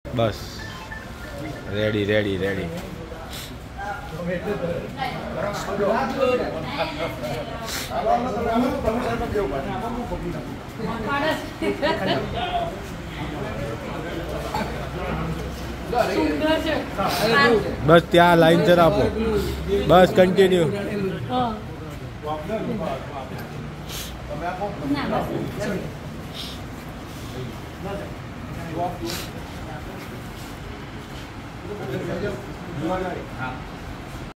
બસ ready ready ready. બસ ત્યાં line જરા આપો. બસ કન્ટિન્યુ.